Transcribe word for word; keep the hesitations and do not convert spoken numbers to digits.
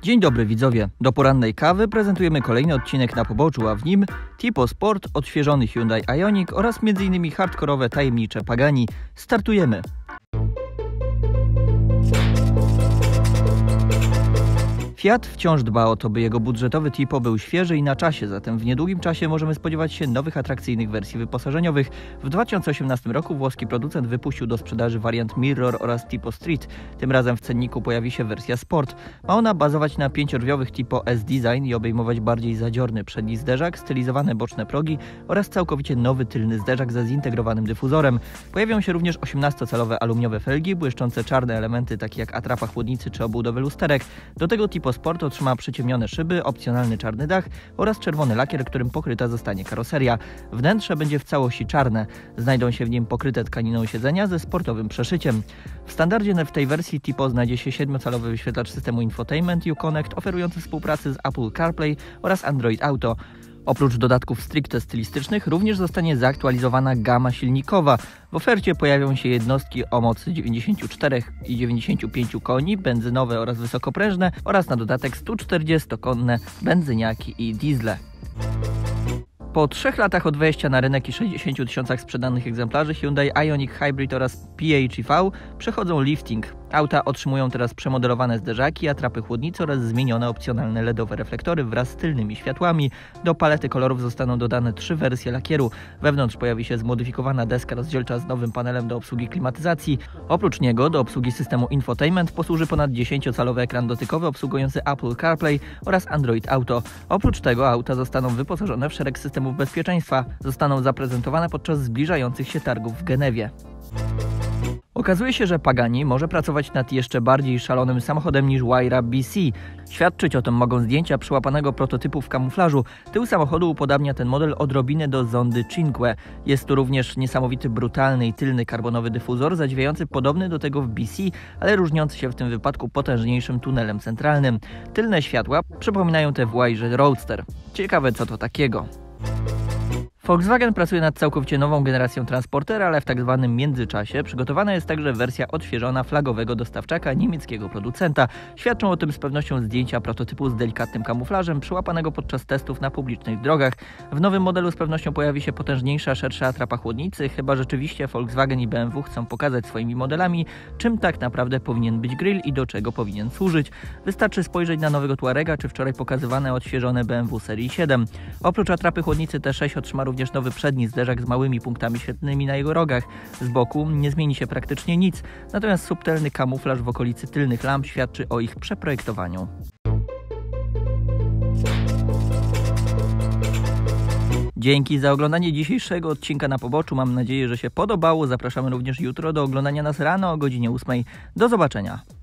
Dzień dobry widzowie, do porannej kawy prezentujemy kolejny odcinek na poboczu, a w nim Tipo Sport, odświeżony Hyundai Ioniq oraz między innymi hardkorowe tajemnicze Pagani. Startujemy! Fiat wciąż dba o to, by jego budżetowy Tipo był świeży i na czasie, zatem w niedługim czasie możemy spodziewać się nowych atrakcyjnych wersji wyposażeniowych. W dwa tysiące osiemnastym roku włoski producent wypuścił do sprzedaży wariant Mirror oraz Tipo Street. Tym razem w cenniku pojawi się wersja Sport. Ma ona bazować na pięciodrzwiowych Tipo S-Design i obejmować bardziej zadziorny przedni zderzak, stylizowane boczne progi oraz całkowicie nowy tylny zderzak ze zintegrowanym dyfuzorem. Pojawią się również osiemnastocalowe aluminiowe felgi, błyszczące czarne elementy takie jak atrapa chłodnicy czy obudowy lusterek. Do tego Tipo Sport otrzyma przyciemnione szyby, opcjonalny czarny dach oraz czerwony lakier, którym pokryta zostanie karoseria. Wnętrze będzie w całości czarne. Znajdą się w nim pokryte tkaniną siedzenia ze sportowym przeszyciem. W standardzie w tej wersji Tipo znajdzie się siedmiocalowy wyświetlacz systemu Infotainment Uconnect oferujący współpracę z Apple CarPlay oraz Android Auto. Oprócz dodatków stricte stylistycznych również zostanie zaktualizowana gama silnikowa. W ofercie pojawią się jednostki o mocy dziewięćdziesięciu czterech i dziewięćdziesięciu pięciu koni, benzynowe oraz wysokoprężne oraz na dodatek sto czterdziestokonne benzyniaki i diesle. Po trzech latach od wejścia na rynek i sześćdziesięciu tysiącach sprzedanych egzemplarzy Hyundai Ioniq Hybrid oraz P H E V przechodzą lifting. Auta otrzymują teraz przemodelowane zderzaki, atrapy chłodnicy oraz zmienione opcjonalne ledowe reflektory wraz z tylnymi światłami. Do palety kolorów zostaną dodane trzy wersje lakieru. Wewnątrz pojawi się zmodyfikowana deska rozdzielcza z nowym panelem do obsługi klimatyzacji. Oprócz niego do obsługi systemu Infotainment posłuży ponad dziesięciocalowy ekran dotykowy obsługujący Apple CarPlay oraz Android Auto. Oprócz tego auta zostaną wyposażone w szereg systemów bezpieczeństwa. Zostaną zaprezentowane podczas zbliżających się targów w Genewie. Okazuje się, że Pagani może pracować nad jeszcze bardziej szalonym samochodem niż Huayra B C. Świadczyć o tym mogą zdjęcia przyłapanego prototypu w kamuflażu. Tył samochodu upodabnia ten model odrobinę do Zondy Cinque. Jest tu również niesamowity brutalny i tylny karbonowy dyfuzor, zadziwiający podobny do tego w B C, ale różniący się w tym wypadku potężniejszym tunelem centralnym. Tylne światła przypominają te w Huayrze Roadster. Ciekawe co to takiego. Volkswagen pracuje nad całkowicie nową generacją transportera, ale w tak zwanym międzyczasie przygotowana jest także wersja odświeżona flagowego dostawczaka niemieckiego producenta. Świadczą o tym z pewnością zdjęcia prototypu z delikatnym kamuflażem przyłapanego podczas testów na publicznych drogach. W nowym modelu z pewnością pojawi się potężniejsza, szersza atrapa chłodnicy, chyba rzeczywiście Volkswagen i B M W chcą pokazać swoimi modelami, czym tak naprawdę powinien być grill i do czego powinien służyć. Wystarczy spojrzeć na nowego Tuarega czy wczoraj pokazywane odświeżone B M W serii siedem. Oprócz atrapy chłodnicy T sześć otrzyma również również nowy przedni zderzak z małymi punktami świetlnymi na jego rogach. Z boku nie zmieni się praktycznie nic, natomiast subtelny kamuflaż w okolicy tylnych lamp świadczy o ich przeprojektowaniu. Dzięki za oglądanie dzisiejszego odcinka na poboczu. Mam nadzieję, że się podobało. Zapraszamy również jutro do oglądania nas rano o godzinie ósmej. Do zobaczenia.